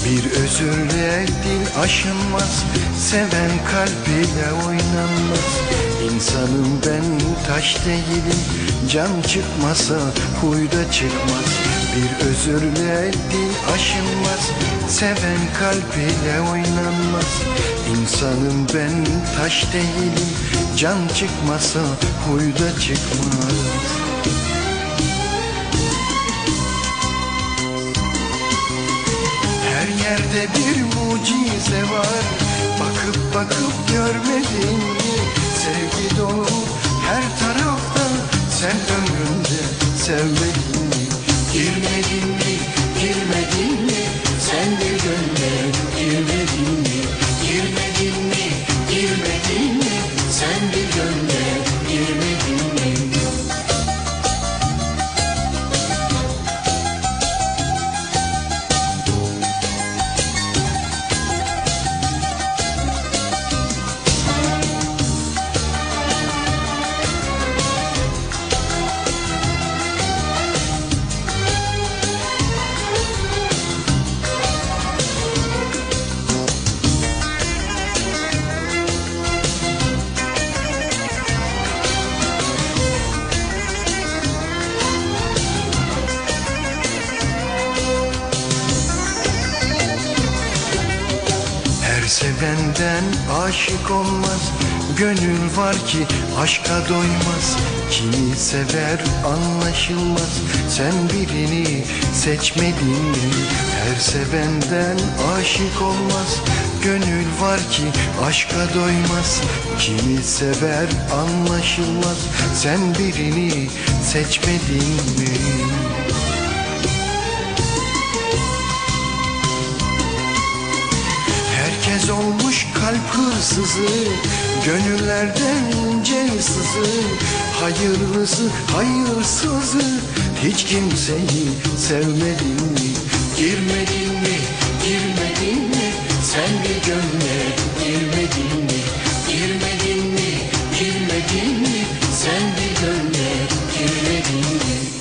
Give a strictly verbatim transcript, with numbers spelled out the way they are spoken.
Bir özürle dil aşınmaz, seven kalbiyle oynanmaz. İnsanım ben, taş değilim, can çıkmasa huyda çıkmaz. Bir özürle dil aşınmaz, seven kalbiyle oynanmaz. İnsanım ben, taş değilim, can çıkmasa huyda çıkmaz. Her yerde bir mucize var, bakıp bakıp görmedin mi? Sevgi dolu her tarafta, sen ömründe sevmedin mi? Girmedin mi, girmedin mi, sen bir gönle girmedin mi? Girmedin mi, girmedin mi, sen bir gönle girmedin mi? Sevenden aşık olmaz, gönül var ki aşka doymaz. Kimi sever anlaşılmaz, sen birini seçmedin mi? Her sevenden aşık olmaz, gönül var ki aşka doymaz. Kimi sever anlaşılmaz, sen birini seçmedin mi? Herkes olmuş kalp hırsızı, gönüllerden ince sızı. Hayırlısı hayırsızı, hiç kimseyi sevmedin mi? Girmedin mi, girmedin mi, sen bir gönle girmedin mi? Girmedin mi, girmedin mi, sen bir gönle girmedin mi?